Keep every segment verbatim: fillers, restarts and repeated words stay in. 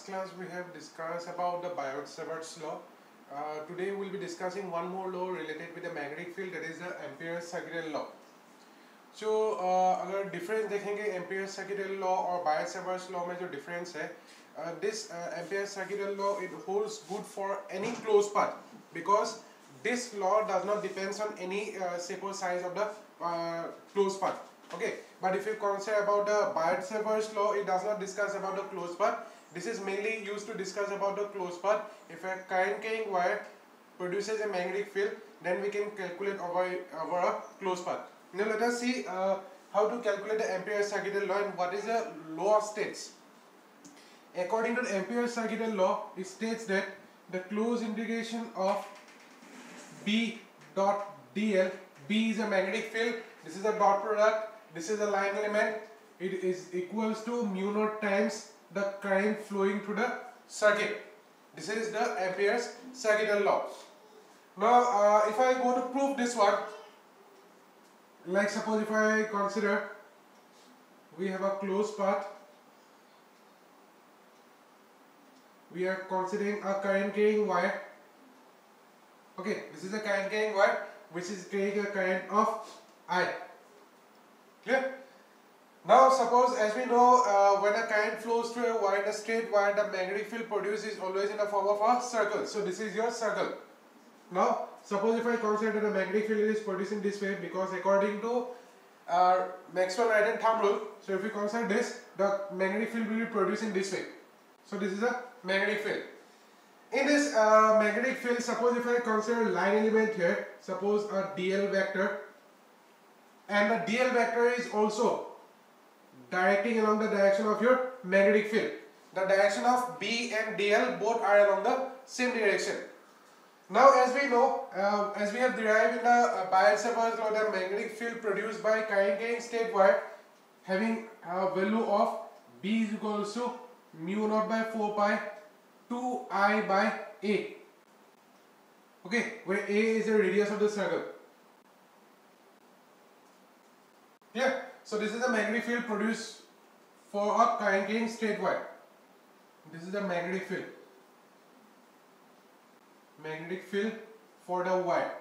last class we have discussed about the Biot-Savart's law. Uh, today we will be discussing one more law related with the magnetic field, that is the Ampere-Circuital law. So uh, अगर difference देखेंगे Ampere-Circuital law और Biot-Savart's law में जो difference है, uh, this uh, Ampere-Circuital law it holds good for any closed path because this law does not depends on any uh, shape or size of the uh, closed path. Okay, but if you consider about the Biot-Savart's law, it does not discuss about the closed path. This is mainly used to discuss about the closed path. If a current carrying wire produces a magnetic field, then we can calculate over, over a closed path. Now let us see uh, how to calculate the Ampere-Circuital law and what is the law states. According to the Ampere-Circuital law, it states that the closed integration of B dot dl, B is a magnetic field, this is a dot product, this is a line element, it is equals to mu naught times the current flowing through the circuit. This is the Ampere's circuital law. Now uh, if I go to prove this one, like suppose if I consider we have a closed path, we are considering a current carrying wire. Okay, this is a current carrying wire which is carrying a current of I. Clear? Now suppose, as we know, uh, when a current flows through a wire, a straight wire, the magnetic field produced is always in the form of a circle. So this is your circle. Now suppose if I consider that the magnetic field is produced in this way, because according to uh, Maxwell right-hand thumb rule, so if we consider this, the magnetic field will be produced in this way. So this is a magnetic field. In this uh, magnetic field, suppose if I consider line element here, suppose a dl vector, and the dl vector is also directing along the direction of your magnetic field. The direction of B and dl both are along the same direction. Now as we know, uh, as we have derived in the uh, Biot-Savart's law, the magnetic field produced by current carrying straight wire having a value of B is equals to mu naught by four pi two I by A. Okay, where A is the radius of the circle. Yeah, so this is the magnetic field produced for a current carrying straight wire. This is the magnetic field. Magnetic field for the wire.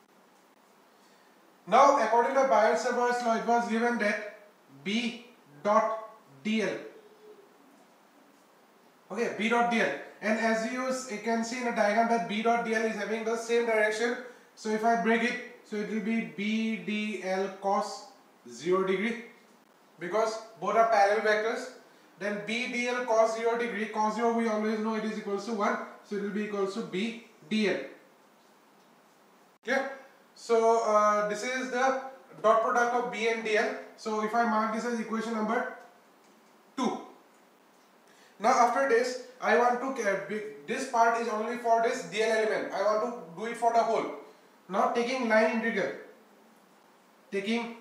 Now, according to Biot-Savart's law, it was given that B dot dl. Okay, B dot dl. And as you, you can see in the diagram that B dot dl is having the same direction. So if I break it, so it will be B dl cos zero degree, because both are parallel vectors. Then B dl cos zero degree, cos zero we always know it is equals to one, so it will be equals to B dl. Okay, so uh, this is the dot product of B and dl. So if I mark this as equation number two. Now after this, I want to uh, this part is only for this dl element. I want to do it for the whole. Now taking line integral, taking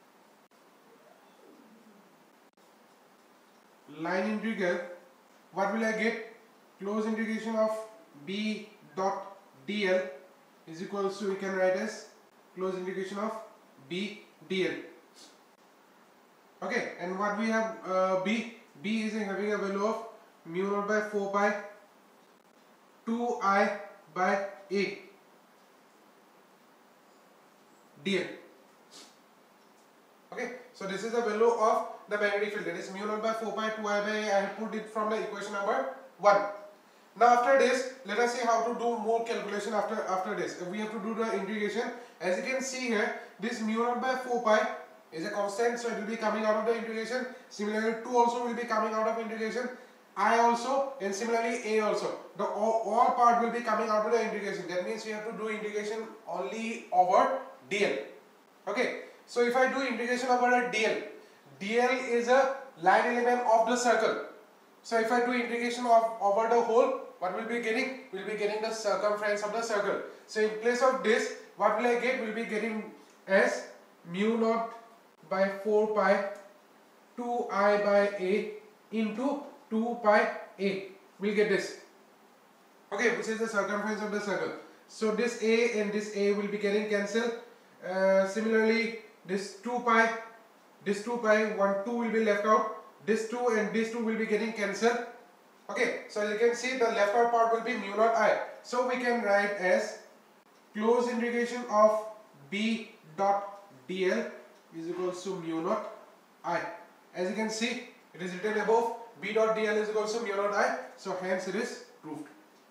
line integral, what will I get? Close integration of B dot dl is equals to, we can write as close integration of B dl. Okay, and what we have uh, B, B is having a value of mu naught by four pi two I by A dl. Okay, so this is the value of the magnetic field, that is mu naught by four pi two I by A. I have put it from the equation number one. Now after this, let us see how to do more calculation after after this. We have to do the integration. As you can see here, this mu naught by four pi is a constant, so it will be coming out of the integration. Similarly, two also will be coming out of integration. I also, and similarly A also. The all, all part will be coming out of the integration. That means we have to do integration only over dl. Okay. So if I do integration over a dl, dl is a line element of the circle. So if I do integration of over the whole, what will be getting? We'll be getting the circumference of the circle. So in place of this, what will I get? We'll be getting as mu naught by four pi two I by A into two pi A. We'll get this. Okay, which is the circumference of the circle. So this A and this A will be getting cancelled. Uh, similarly, this two pi, this two pi, one two will be left out. This two and this two will be getting cancelled. Okay, so you can see the left out part will be mu naught I. So we can write as closed integration of B dot dl is equals to mu naught I. As you can see, it is written above B dot dl is equals to mu naught I. So hence it is proved.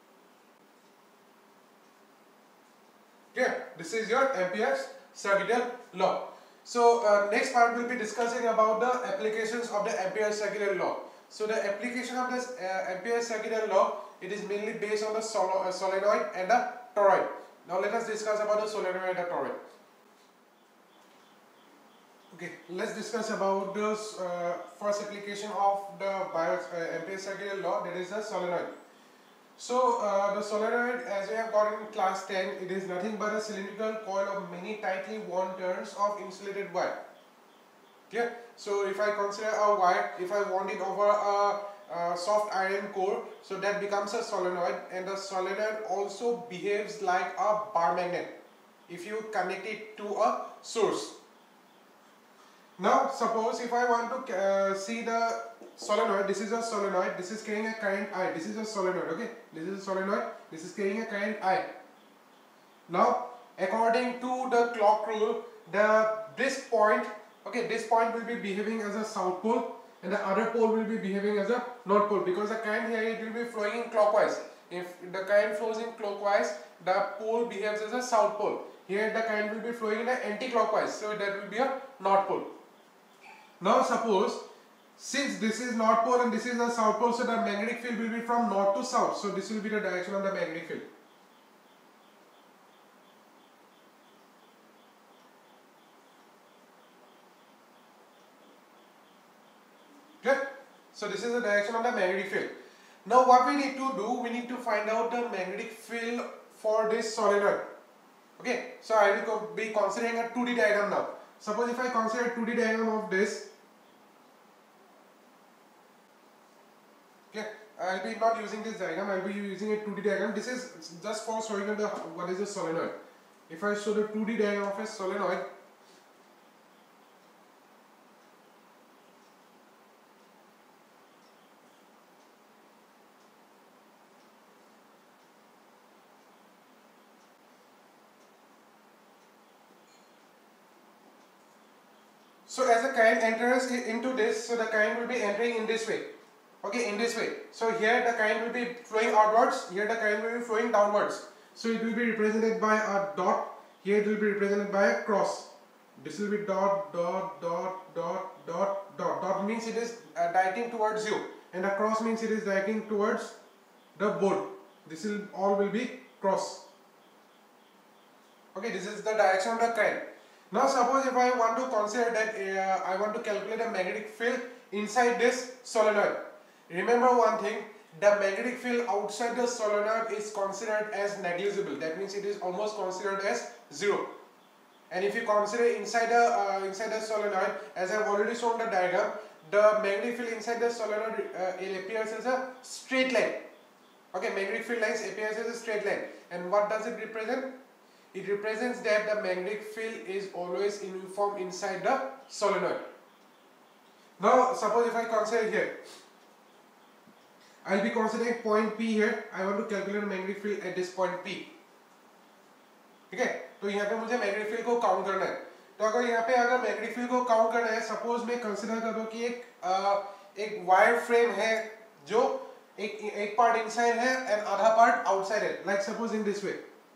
Okay, this is your Ampere-Circuital law. So uh, next part will be discussing about the applications of the Ampere-Circuital law. So the application of this uh, Ampere-Circuital law, it is mainly based on the sol uh, solenoid and the toroid. Now let us discuss about the solenoid and the toroid. Okay, let's discuss about the uh, first application of the bio, uh, Ampere-Circuital law, that is the solenoid. So uh, the solenoid, as we have got in class ten, it is nothing but a cylindrical coil of many tightly wound turns of insulated wire. Okay, so if I consider a wire, if I want it over a, a soft iron core, so that becomes a solenoid, and the solenoid also behaves like a bar magnet if you connect it to a source. Now suppose if I want to uh, see the solenoid, this is a solenoid, this is carrying a current I, this is a solenoid, okay, this is a solenoid, this is carrying a current I. Now according to the clock rule, the this point, okay, this point will be behaving as a south pole and the other pole will be behaving as a north pole, because the current here, it will be flowing in clockwise. If the current flows in clockwise, the pole behaves as a south pole. Here the current will be flowing in an anti-clockwise, so that will be a north pole. Now suppose, since this is north pole and this is the south pole, so the magnetic field will be from north to south. So this will be the direction of the magnetic field. Okay? So this is the direction of the magnetic field. Now what we need to do, we need to find out the magnetic field for this solenoid. Okay, so I will be considering a two D diagram now. Suppose if I consider a two D diagram of this, okay, I will be not using this diagram, I will be using a two D diagram. This is just for showing you the what is a solenoid. If I show the two D diagram of a solenoid, so as the current enters into this, so the current will be entering in this way. Okay, in this way. So here the current will be flowing outwards, here the current will be flowing downwards. So it will be represented by a dot, here it will be represented by a cross. This will be dot, dot, dot, dot, dot, dot. Dot means it is uh, directing towards you, and a cross means it is directing towards the board. This will all will be cross. Okay, this is the direction of the current. Now suppose if I want to consider that uh, I want to calculate a magnetic field inside this solenoid. Remember one thing, the magnetic field outside the solenoid is considered as negligible. That means it is almost considered as zero. And if you consider inside the uh, inside the solenoid, as I have already shown the diagram, the magnetic field inside the solenoid uh, it appears as a straight line. Okay, magnetic field lines appears as a straight line. And what does it represent? It represents that the magnetic field is always uniform inside the solenoid. Now suppose if I consider here, I will be considering point P here. I want to calculate magnetic field at this point P. ठीक है, तो यहाँ पे मुझे magnetic field को count करना है. तो अगर यहाँ पे अगर मैग्नेटिक फील्ड को काउंट करना है, सपोज मैं कंसीडर करूँ कि एक आ, एक वायर फ्रेम है जो एक एक पार्ट इनसाइड है एंड आधा पार्ट आउटसाइड है, like suppose in this way.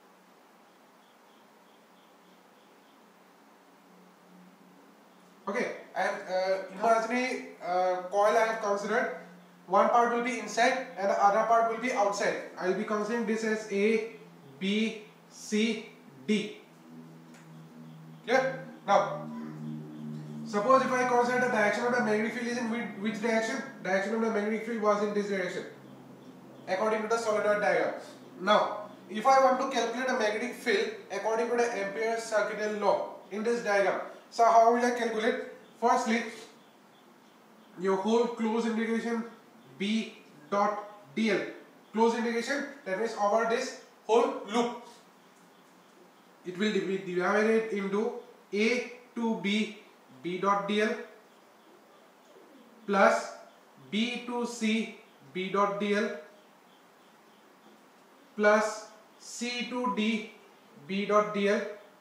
Okay, I have uh, imaginary uh, coil I have considered. One part will be inside and the other part will be outside. I will be considering this as A, B, C, D. Clear? Now, suppose if I consider the direction of the magnetic field is in which direction? Direction of the magnetic field was in this direction, according to the solenoid diagram. Now, if I want to calculate a magnetic field according to the Ampere-Circuital law in this diagram, so how will I calculate? Firstly, your whole closed integration B dot dl. Closed integration, that means over this whole loop. It will be divided into A to B, B dot dl, plus B to C, B dot dl plus C to D B dot dl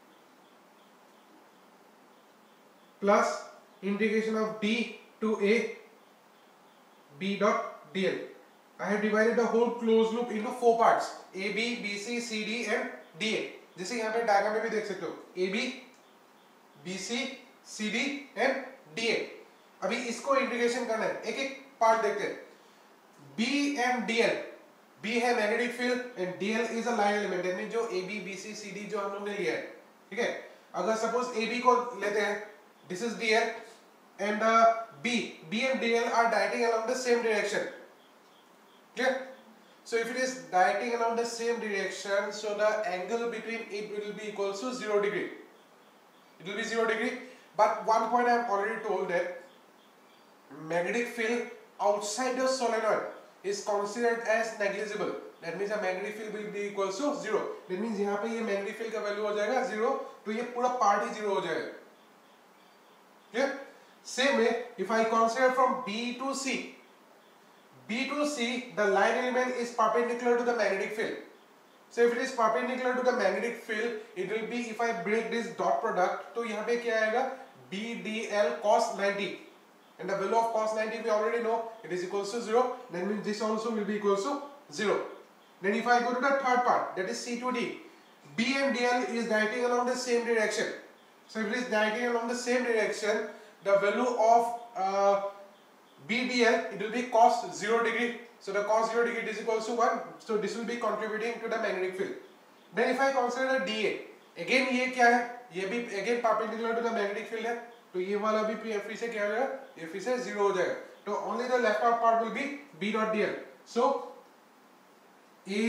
plus integration of D to A B dot dl. I have divided the whole closed loop into four parts, A B, B C, C D and D A. जैसे यहाँ पे diagram में भी देख सकते हो A B, B C, C D and D A. अभी इसको इंटीग्रेशन करना है, एक एक पार्ट देखते हैं. B and D L, B है magnetic field and D L is a line element. That means जो A B, B C, C D जो हम लोग ने लिया है, ठीक है. अगर सपोज A B को लेते हैं, this is D L and uh, B, B and D L are directing along the same direction. Clear? So if it is directing along the same direction, so the angle between it will be equals to zero degree. It will be zero degree. But one point I have already told that magnetic field outside the solenoid is considered as negligible. That means the magnetic field will be equals to zero. That means यहाँ पे ये magnetic field का value हो जाएगा zero, तो ये पूरा part ही zero हो जाएगा. Clear? Same way, if I consider from B to C, B to C, the line element is perpendicular to the magnetic field. So if it is perpendicular to the magnetic field, it will be, if I break this dot product, तो यहाँ पे क्या आएगा? B D L cos ninety. And the value of cos ninety we already know, it is equals to zero. That means this also will be equals to zero. Then if I go to the third part, that is C to D, B and D L is directing along the same direction. So if it is directing along the same direction, the value of uh, B D L, it will be cos zero degree. So the cos zero degree is equals to one. So this will be contributing to the magnetic field. Then if I consider the D A, again ये क्या है? ये भी again perpendicular to the magnetic field है. तो ये वाला भी फिर से क्या हो जाएगा? ये फिर से zero हो जाएगा. तो only the left out part will be B dot D L. So A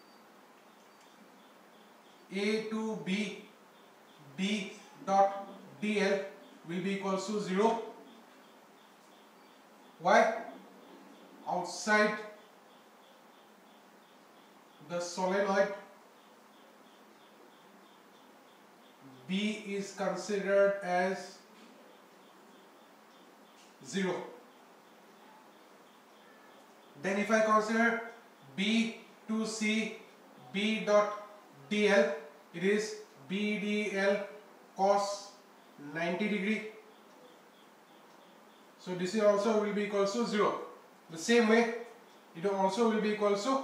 A to B B dot D L will be equals to zero. Why? Outside the solenoid, B is considered as zero. Then if I consider B to C B dot D L, it is B D L cos ninety degree. So this is also will be equals to zero. The same way, it also will be equals to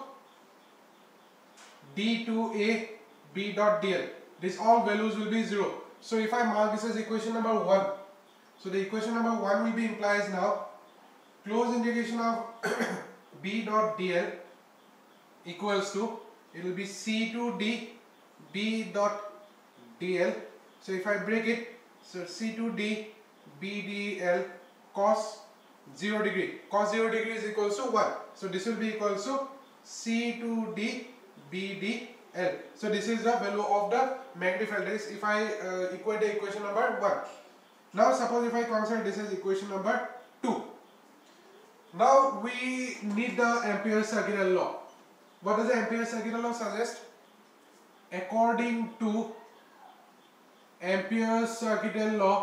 D to A B dot D L. These all values will be zero. So if I mark this as equation number one, so the equation number one will be implies now close integration of B dot D L equals to, it will be C to D B dot D L. So if I break it, so C to D B D L cos zero degree. Cos zero degree is equals to one. So this will be equals to C to D B D L. So this is the value of the magnetic field. That is if I uh, equate the equation number one. Now suppose if I consider this as equation number two. Now we need the Ampere's circular law. What does the Ampere's circular law suggest? According to Ampere's circular law,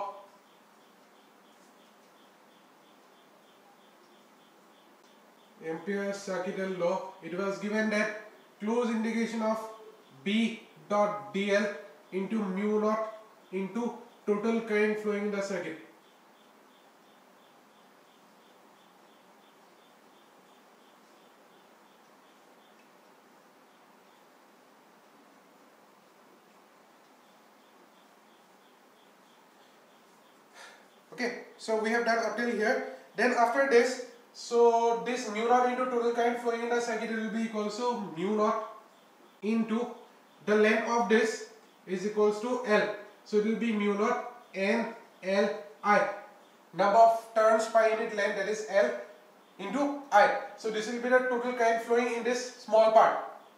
Ampere's circular law, it was given that close integration of B dot D L into mu naught into total current flowing in the circuit. Okay, so we have done up till here. Then after this, so this mu naught into total current flowing in the circuit will be equals to mu naught into the length of this is equals to L. So it will be mu naught N L I. Number of turns per unit length, that is L into I. So this will be the total current flowing in this small part.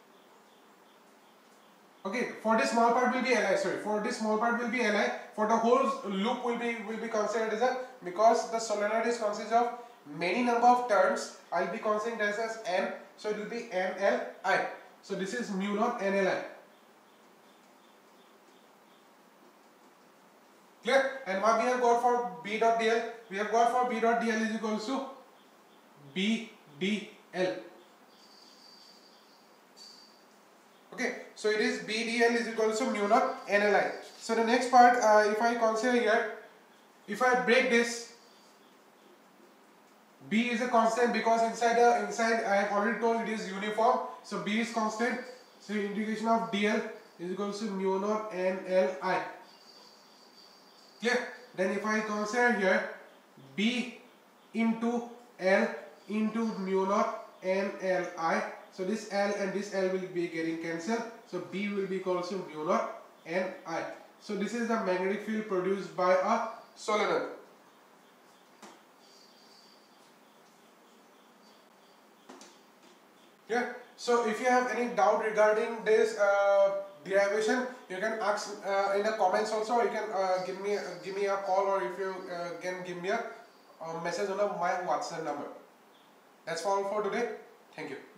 Okay, for this small part will be L I. Sorry, for this small part will be L I. For the whole loop will be will be considered as a, because the solenoid is consist of many number of turns, I'll be considering this as N. So it will be N L I. So this is mu naught N L I. Clear? And what we have got for B dot D L? We have got for B dot D L is equals to B D L. Okay, so it is B D L is equal to mu naught N L I. So the next part, uh, if I consider here, if I break this, B is a constant because inside the inside I have already told it is uniform. So B is constant. So integration of D L is equal to mu naught N L I. Clear? Then if I consider here B into L into mu naught N L I. So this L and this L will be getting cancelled. So B will be equal to mu naught N I. So this is the magnetic field produced by a solenoid. Yeah. So if you have any doubt regarding this uh, derivation, you can ask uh, in the comments also. Or you can uh, give me uh, give me a call, or if you uh, can give me a uh, message on my WhatsApp number. That's all for today. Thank you.